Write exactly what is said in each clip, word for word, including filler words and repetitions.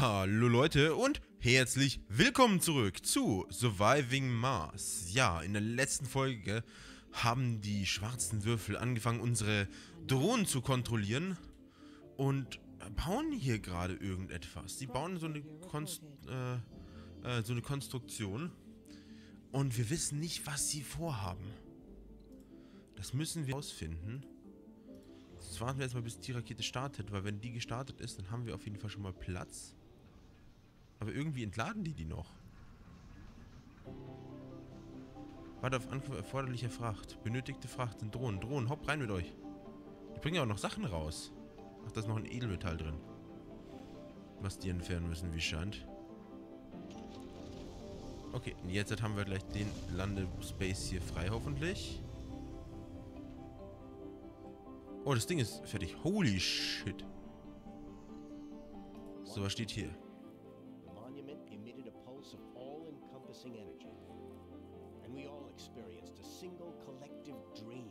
Hallo Leute und herzlich willkommen zurück zu Surviving Mars. Ja, in der letzten Folge haben die schwarzen Würfel angefangen, unsere Drohnen zu kontrollieren und bauen hier gerade irgendetwas. Sie bauen so eine, Konst äh, äh, so eine Konstruktion und wir wissen nicht, was sie vorhaben. Das müssen wir herausfinden. Jetzt warten wir erstmal, bis die Rakete startet, weil wenn die gestartet ist, dann haben wir auf jeden Fall schon mal Platz. Aber irgendwie entladen die die noch. Warte auf Ankunft erforderlicher Fracht. Benötigte Fracht sind Drohnen. Drohnen, hopp rein mit euch. Die bringen ja auch noch Sachen raus. Ach, da ist noch ein Edelmetall drin. Was die entfernen müssen, wie scheint. Okay, jetzt haben wir gleich den Landespace hier frei, hoffentlich. Oh, das Ding ist fertig. Holy shit. So, was steht hier? The monument emitted a pulse of all-encompassing energy, and we all experienced a single collective dream.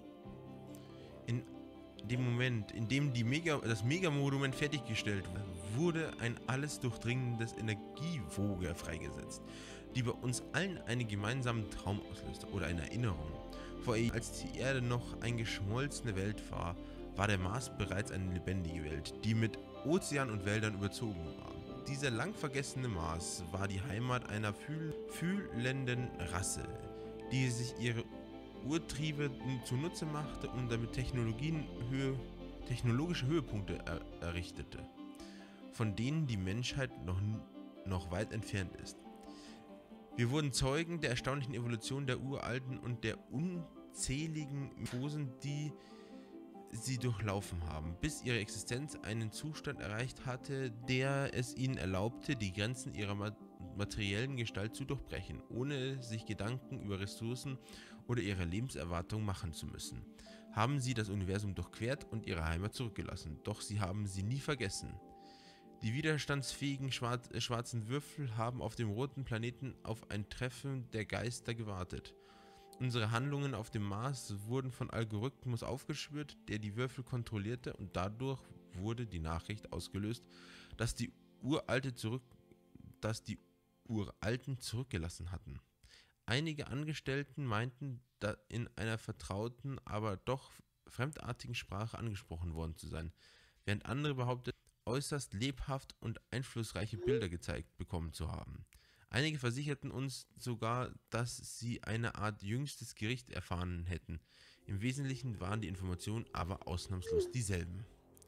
In dem Moment, in dem die Mega, das Megamonument fertiggestellt wurde, ein alles durchdringendes Energiewoge freigesetzt, die bei uns allen einen gemeinsamen Traum auslöste oder eine Erinnerung. Vor allem, als die Erde noch eine geschmolzene Welt war, war der Mars bereits eine lebendige Welt, die mit Ozeanen und Wäldern überzogen war. Dieser lang vergessene Mars war die Heimat einer fühl fühlenden Rasse, die sich ihre Urtriebe zunutze machte und damit Technologien Höhe, technologische Höhepunkte er errichtete, von denen die Menschheit noch, noch weit entfernt ist. Wir wurden Zeugen der erstaunlichen Evolution der Uralten und der unzähligen Phasen, die sie durchlaufen haben, bis ihre Existenz einen Zustand erreicht hatte, der es ihnen erlaubte, die Grenzen ihrer ma materiellen Gestalt zu durchbrechen, ohne sich Gedanken über Ressourcen oder ihre Lebenserwartung machen zu müssen. Haben sie das Universum durchquert und ihre Heimat zurückgelassen, doch sie haben sie nie vergessen. Die widerstandsfähigen schwarz äh, schwarzen Würfel haben auf dem roten Planeten auf ein Treffen der Geister gewartet. Unsere Handlungen auf dem Mars wurden von Algorithmus aufgespürt, der die Würfel kontrollierte, und dadurch wurde die Nachricht ausgelöst, dass die Uralte zurück, dass die Uralten zurückgelassen hatten. Einige Angestellten meinten, da in einer vertrauten, aber doch fremdartigen Sprache angesprochen worden zu sein, während andere behaupteten, äußerst lebhaft und einflussreiche Bilder gezeigt bekommen zu haben. Einige versicherten uns sogar, dass sie eine Art jüngstes Gericht erfahren hätten. Im Wesentlichen waren die Informationen aber ausnahmslos dieselben.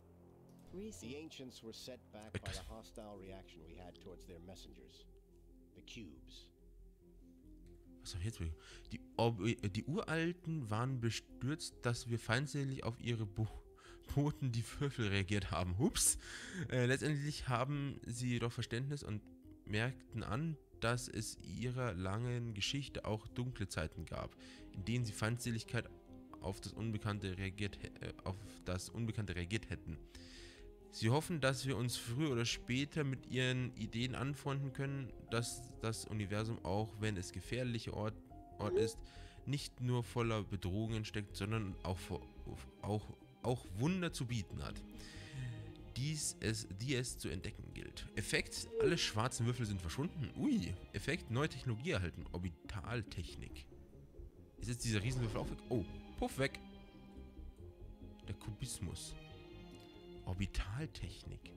The ancients were set back by the hostile reaction we had towards their messengers, the cubes. Was hab ich jetzt? Die, die Uralten waren bestürzt, dass wir feindselig auf ihre Bo Boten, die Würfel, reagiert haben. Hups. Äh, letztendlich haben sie jedoch Verständnis und merkten an, dass es ihrer langen Geschichte auch dunkle Zeiten gab, in denen sie Feindseligkeit auf das Unbekannte reagiert, äh, auf das Unbekannte reagiert hätten. Sie hoffen, dass wir uns früher oder später mit ihren Ideen anfreunden können, dass das Universum, auch wenn es gefährlicher Ort, Ort ist, nicht nur voller Bedrohungen steckt, sondern auch, auch, auch Wunder zu bieten hat, dies es, die es zu entdecken gilt. Effekt: alle schwarzen Würfel sind verschwunden. Ui. Effekt: neue Technologie erhalten. Orbitaltechnik. Ist jetzt dieser Riesenwürfel auch weg? Oh, puff, weg. Der Kubismus. Orbitaltechnik.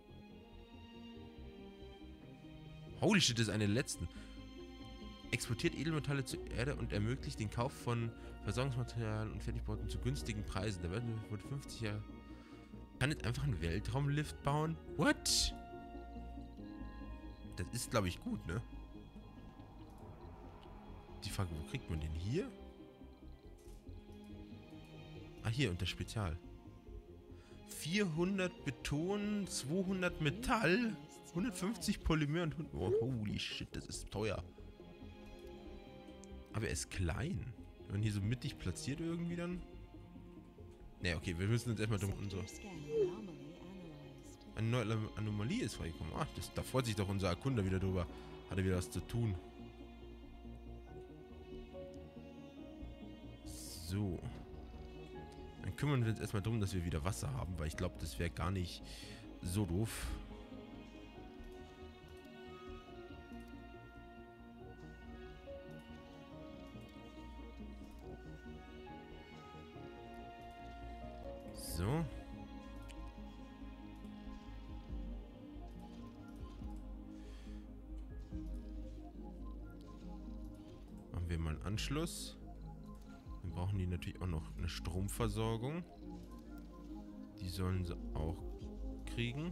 Holy shit, das ist eine der letzten. Exportiert Edelmetalle zur Erde und ermöglicht den Kauf von Versorgungsmaterialien und Fertigbauten zu günstigen Preisen. Der Weltmarkt wurde fünfzig Jahre. Kann jetzt einfach einen Weltraumlift bauen? What? Das ist, glaube ich, gut, ne? Die Frage, wo kriegt man den hier? Ah, hier unter Spezial. vierhundert Beton, zweihundert Metall, hundertfünfzig Polymer und hundert... Oh, holy shit, das ist teuer. Aber er ist klein. Wenn man hier so mittig platziert irgendwie dann... Ne, okay, wir müssen uns erstmal drum unsere... Eine neue Anomalie ist freigekommen. Ach, das, da freut sich doch unser Erkunder wieder drüber. Hat er wieder was zu tun. So. Dann kümmern wir uns erstmal darum, dass wir wieder Wasser haben, weil ich glaube, das wäre gar nicht so doof. So. Machen wir mal einen Anschluss. Dann brauchen die natürlich auch noch eine Stromversorgung. Die sollen sie auch kriegen.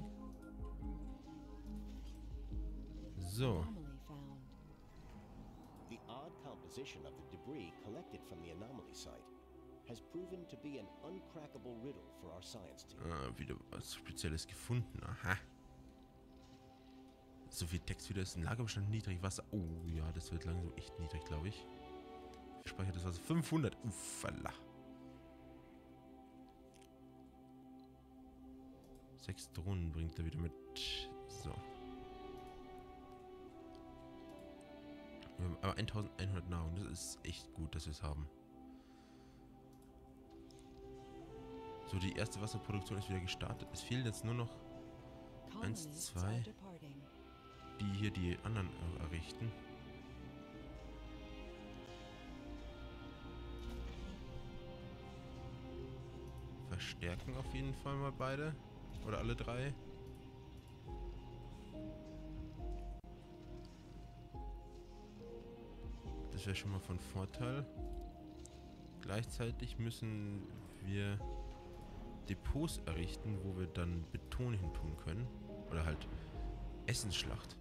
So. The odd composition of the debris collected from the anomaly site has proven to be an uncrackable riddle for our science team. Ah, wieder was Spezielles gefunden. Aha. So viel Text wieder ist. Ein Lagerbestand niedrig. Wasser. Oh ja, das wird langsam echt niedrig, glaube ich. Speichert das Wasser. fünfhundert. Uffala. Sechs Drohnen bringt er wieder mit. So. Wir haben aber eintausendeinhundert Nahrung. Das ist echt gut, dass wir es haben. So, die erste Wasserproduktion ist wieder gestartet. Es fehlen jetzt nur noch eins, zwei, die hier die anderen errichten. Verstärken auf jeden Fall mal beide. Oder alle drei. Das wäre schon mal von Vorteil. Gleichzeitig müssen wir Depots errichten, wo wir dann Beton hin tun können. Oder halt Essensschlacht.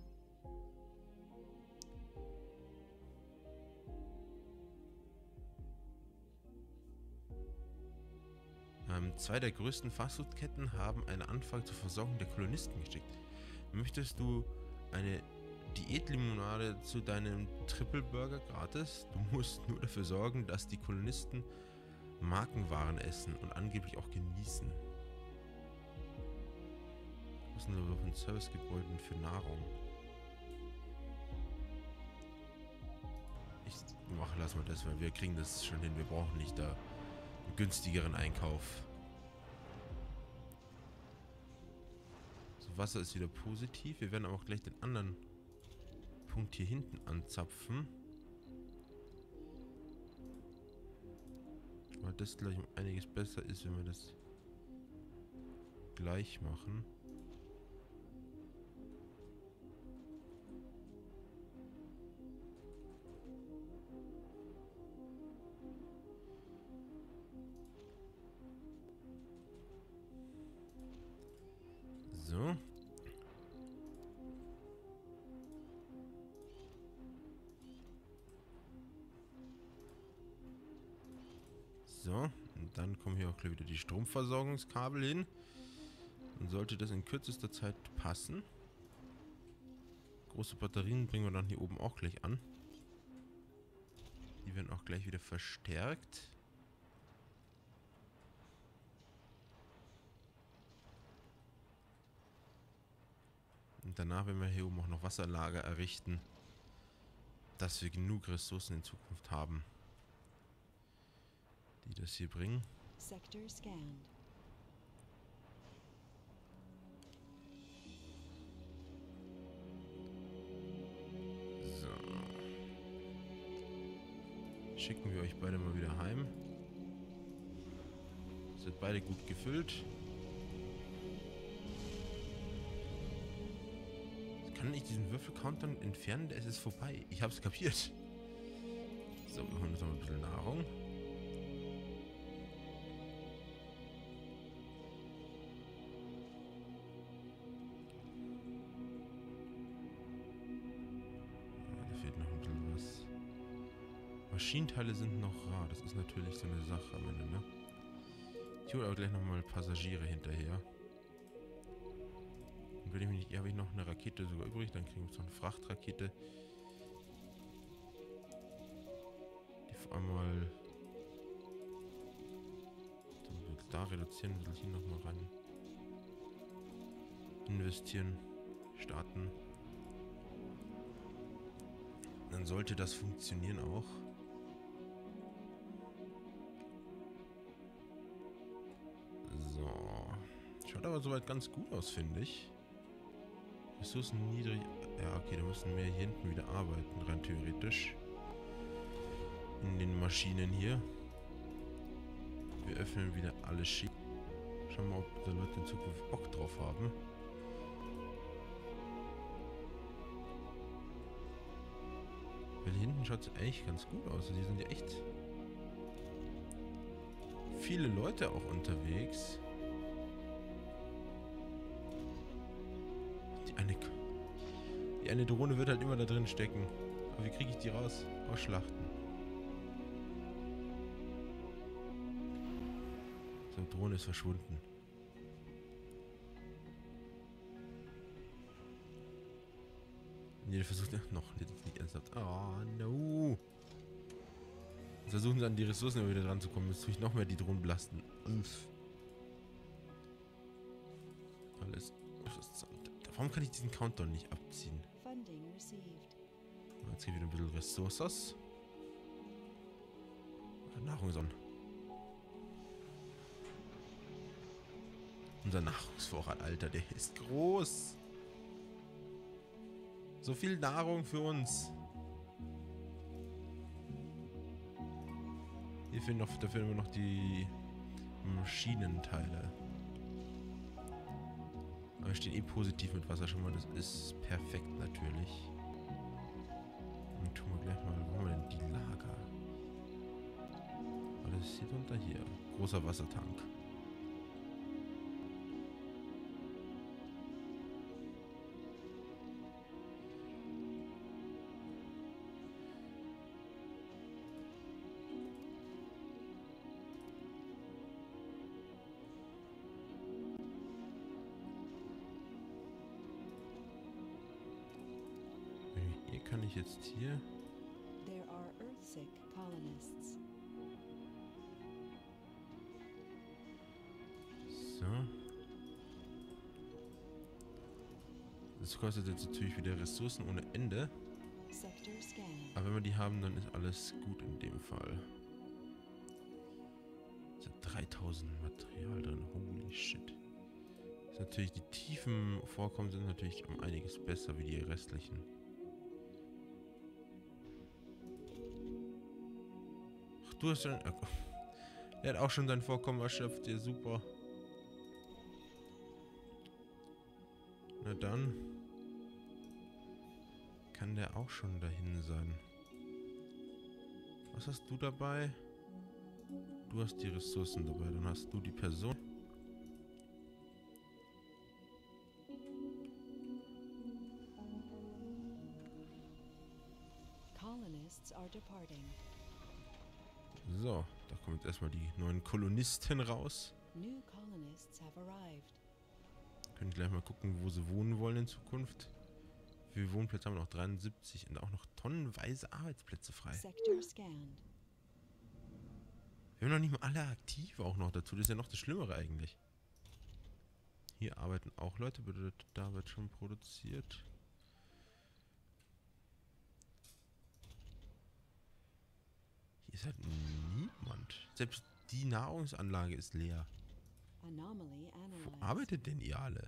Ähm, zwei der größten Fastfood-Ketten haben eine Anfrage zur Versorgung der Kolonisten geschickt. Möchtest du eine Diätlimonade zu deinem Triple Burger gratis? Du musst nur dafür sorgen, dass die Kolonisten Markenwaren essen und angeblich auch genießen. Was sind aber von Servicegebäuden für Nahrung? Ich mache, lass mal das, weil wir kriegen das schon hin. Wir brauchen nicht da einen günstigeren Einkauf. So, Wasser ist wieder positiv. Wir werden aber auch gleich den anderen Punkt hier hinten anzapfen. Weil das gleich um einiges besser ist, wenn wir das gleich machen. So. So, und dann kommen hier auch gleich wieder die Stromversorgungskabel hin. Dann sollte das in kürzester Zeit passen. Große Batterien bringen wir dann hier oben auch gleich an. Die werden auch gleich wieder verstärkt. Und danach werden wir hier oben auch noch Wasserlager errichten, dass wir genug Ressourcen in Zukunft haben, die das hier bringen. Sector scanned. So. Schicken wir euch beide mal wieder heim. Sind beide gut gefüllt. Kann ich diesen Würfelcounter entfernen? Der ist es vorbei. Ich hab's kapiert. So, wir holen uns noch ein bisschen Nahrung. Maschinenteile sind noch rar. Das ist natürlich so eine Sache am Ende, ne? Ich hole aber gleich nochmal Passagiere hinterher. Und wenn ich mich nicht... Hier habe ich noch eine Rakete sogar übrig. Dann kriegen wir uns noch eine Frachtrakete. Die vor allem mal... So, da reduzieren. Will ich hier nochmal rein. Investieren. Starten. Dann sollte das funktionieren auch. So. Schaut aber soweit ganz gut aus, finde ich. Ressourcen niedrig. Ja, okay, da müssen wir hier hinten wieder arbeiten, rein theoretisch. In den Maschinen hier. Wir öffnen wieder alle Schichten. Schauen wir mal, ob da Leute in Zukunft Bock drauf haben. Weil hier hinten schaut es eigentlich ganz gut aus. Die sind ja echt viele Leute auch unterwegs. Die eine, die eine Drohne wird halt immer da drin stecken. Aber wie kriege ich die raus? Ausschlachten. So, Drohne ist verschwunden. Nee, versucht noch nicht, nicht ernsthaft. Oh, no. Jetzt versuchen sie an die Ressourcen immer wieder dran zu kommen. Jetzt tue ich noch mehr die Drohnen belasten. Uff. Alles. Warum kann ich diesen Countdown nicht abziehen? Jetzt gibt wieder ein bisschen Ressourcen. Nahrung ist an. Unser Nahrungsvorrat, Alter, der ist groß. So viel Nahrung für uns. Hier fehlen noch, da fehlen immer noch die Maschinenteile. Aber wir stehen eh positiv mit Wasser schon mal. Das ist perfekt natürlich. Dann tun wir gleich mal, wo haben wir denn die Lager? Oh, das ist hier drunter hier. Großer Wassertank. Kann ich jetzt hier? There are Earthsick colonists. So. Das kostet jetzt natürlich wieder Ressourcen ohne Ende. Sector scan. Aber wenn wir die haben, dann ist alles gut in dem Fall. Es sind dreitausend Material drin. Holy shit. Ist natürlich, die tiefen Vorkommen sind natürlich um einiges besser wie die restlichen. Du hast schon... Er hat auch schon sein Vorkommen erschöpft. Ja, super. Na dann. Kann der auch schon dahin sein. Was hast du dabei? Du hast die Ressourcen dabei. Dann hast du die Person. Colonists are departing. So, da kommen jetzt erstmal die neuen Kolonisten raus. New colonists have arrived. Können gleich mal gucken, wo sie wohnen wollen in Zukunft. Wie viele Wohnplätze haben wir noch? dreiundsiebzig und auch noch tonnenweise Arbeitsplätze frei. Sector scanned. Wir haben noch nicht mal alle aktiv auch noch dazu. Das ist ja noch das Schlimmere eigentlich. Hier arbeiten auch Leute, bedeutet, da wird schon produziert. Hier ist halt niemand. Selbst die Nahrungsanlage ist leer. Anomaly analyzed. Wo arbeitet denn ihr alle?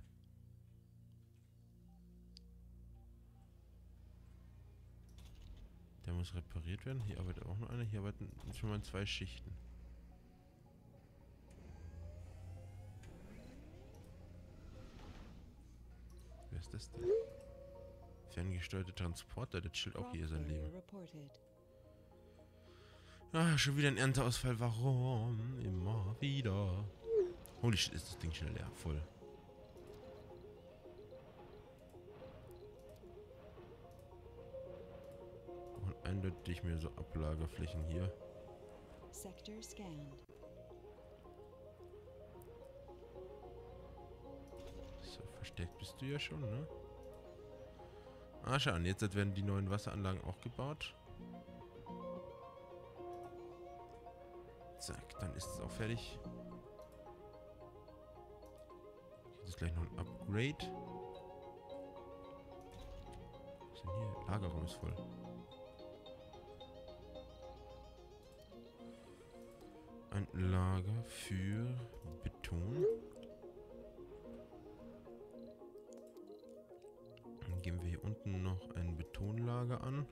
Der muss repariert werden. Hier arbeitet auch noch einer. Hier arbeiten schon mal zwei Schichten. Wer ist das denn? Ferngesteuerte Transporter. Der chillt auch hier sein Leben. Ah, schon wieder ein Ernteausfall. Warum? Immer wieder. Holy shit, ist das Ding schnell leer. Voll. Und eindeutig mehr so Ablagerflächen hier. Sector scanned. So, verstärkt bist du ja schon, ne? Ah, schau an. Jetzt werden die neuen Wasseranlagen auch gebaut. Zack, dann ist es auch fertig. Gibt es gleich noch ein Upgrade. Was ist denn hier? Lagerraum ist voll. Ein Lager für Beton. Dann geben wir hier unten noch ein Betonlager an.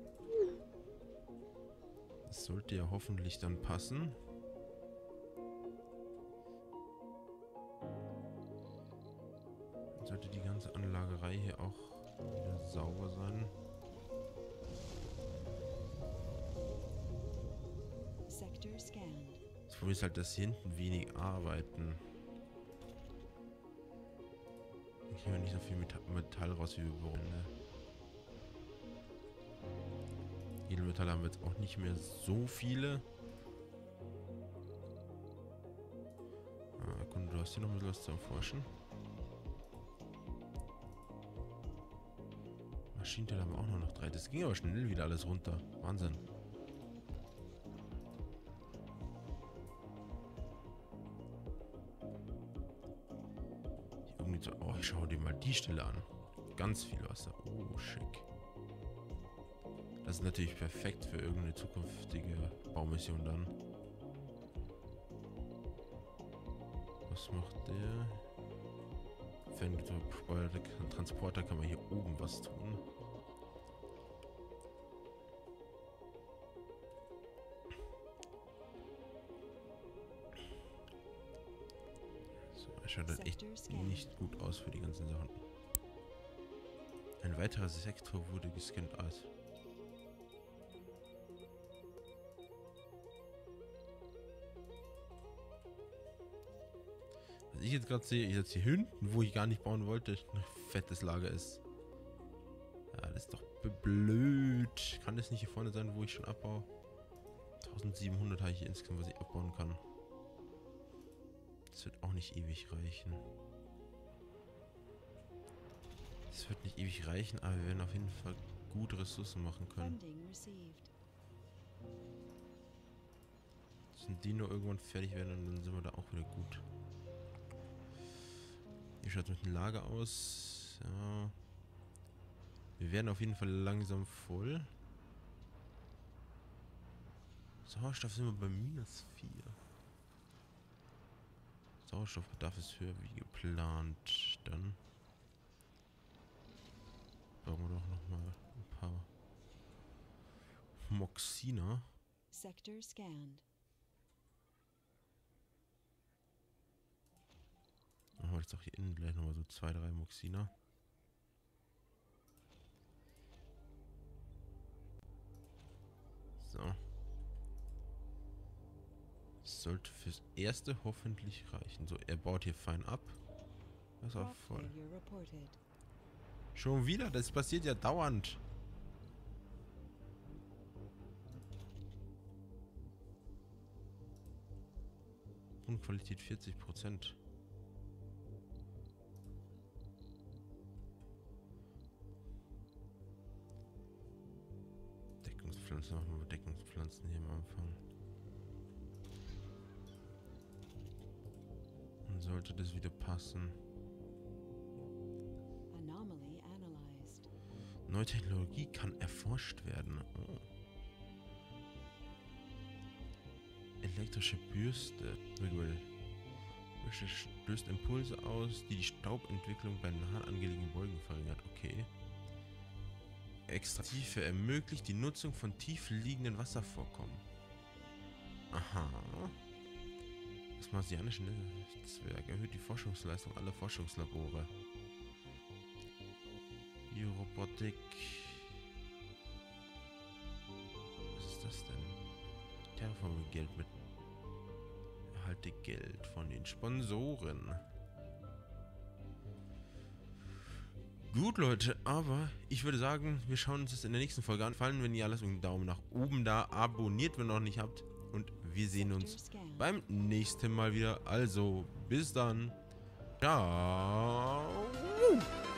Das sollte ja hoffentlich dann passen. Sollte die ganze Anlagerei hier auch wieder sauber sein. Sector scanned. Das Problem ist halt, dass hier hinten wenig arbeiten. Ich kriege nicht so viel Metall raus, wie wir wollen. Ne? Edelmetalle haben wir jetzt auch nicht mehr so viele. Ah, Kunde, du hast hier noch ein bisschen was zu erforschen. Maschinenteile haben wir auch nur noch drei. Das ging aber schnell wieder alles runter. Wahnsinn. Hier irgendwie so. Oh, ich schaue dir mal die Stelle an. Ganz viel Wasser. Oh, schick. Das ist natürlich perfekt für irgendeine zukünftige Baumission dann. Was macht der? Für einen Transporter kann man hier oben was tun. So, das schaut halt echt nicht gut aus für die ganzen Sachen. Ein weiterer Sektor wurde gescannt aus. Was ich jetzt gerade sehe, ist jetzt hier hinten, wo ich gar nicht bauen wollte, ein fettes Lager ist. Ja, das ist doch blöd. Kann das nicht hier vorne sein, wo ich schon abbaue? eintausendsiebenhundert habe ich hier insgesamt, was ich abbauen kann. Das wird auch nicht ewig reichen. Das wird nicht ewig reichen, aber wir werden auf jeden Fall gute Ressourcen machen können. Müssen die nur irgendwann fertig werden und dann sind wir da auch wieder gut. Wie schaut es mit dem Lager aus? Ja. Wir werden auf jeden Fall langsam voll. Sauerstoff sind wir bei minus vier. Sauerstoffbedarf ist höher wie geplant. Dann brauchen wir doch noch mal ein paar Moxina. Sector scanned. Machen wir jetzt auch hier innen gleich nochmal so zwei, drei Moxina. So. Das sollte fürs Erste hoffentlich reichen. So, er baut hier fein ab. Das ist auch voll. Schon wieder? Das passiert ja dauernd. Grundqualität vierzig Prozent. Deckungspflanzen, machen wir Deckungspflanzen hier am Anfang. Dann sollte das wieder passen. Anomaly analyzed. Neue Technologie kann erforscht werden. Oh. Elektrische Bürste. Bürste stößt Impulse aus, die die Staubentwicklung bei nahe angelegenen Beugen verringert. Okay. Extra Tiefe ermöglicht die Nutzung von tief liegenden Wasservorkommen. Aha. Das marsianische Netzwerk erhöht die Forschungsleistung aller Forschungslabore. Biorobotik. Was ist das denn? Terraforming Geld mit. Erhalte Geld von den Sponsoren. Gut, Leute, aber ich würde sagen, wir schauen uns das in der nächsten Folge an. Fallen, wenn ihr alles einen Daumen nach oben da, abonniert, wenn ihr noch nicht habt. Und wir sehen uns beim nächsten Mal wieder. Also, bis dann. Ciao.